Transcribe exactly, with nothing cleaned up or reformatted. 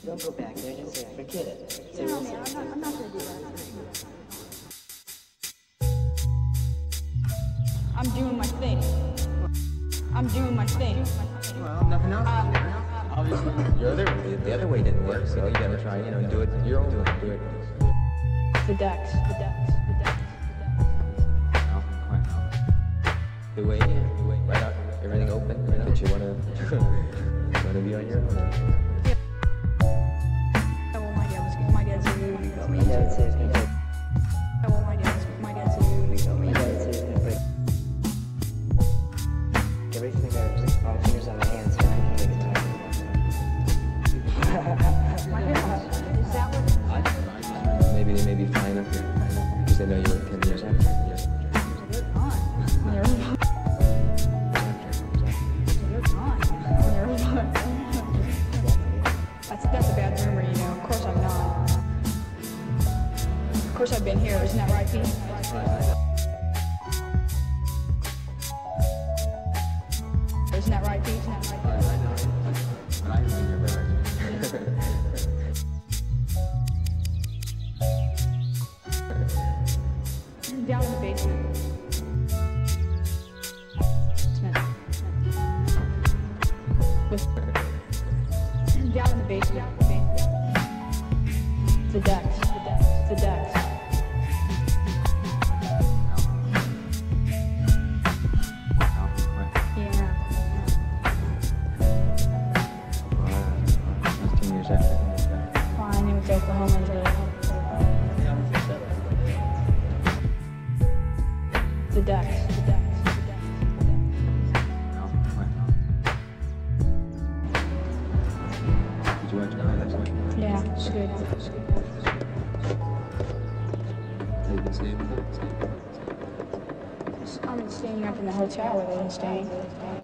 Don't go back there, just say, forget it. Say, No, we'll man, see. I'm not, I'm not gonna do that. I'm doing my thing. I'm doing my thing. Well, nothing else. Uh, Obviously, your other the other way didn't work, so you gotta try, you know, do it your own way. Do it. The decks, the decks, the decks, No, quite no. The way, the way, right out, everything open, you know, that you wanna, you wanna be on your own. the decks. Oh, my dad was, my dad's a really go. My dad says, gonna break. Oh, my dad's, my dad's a really go. My dad says, gonna break. Every finger, all the fingers on my hands, so I can break it twice. My dad, is that what? Maybe they may be fine up here because they know you were ten years after. They're gone. They're gone. They're gone. They're gone. That's, that's a bad rumor, you know. Of course I'm not. Of course I've been here. Isn't that right, Pete? Isn't that right, Pete? Isn't that right, Pete? But I think you're better. Down in the basement. Smith. With down in the basement. The decks. The decks. The decks. Yeah. That's ten years after. Fine. It was Oklahoma and the decks. The decks. The decks. No, quite no. Did you enjoy that? Yeah. It's good. It's good. Have you been staying with them? I'm staying up in the hotel where they've been staying.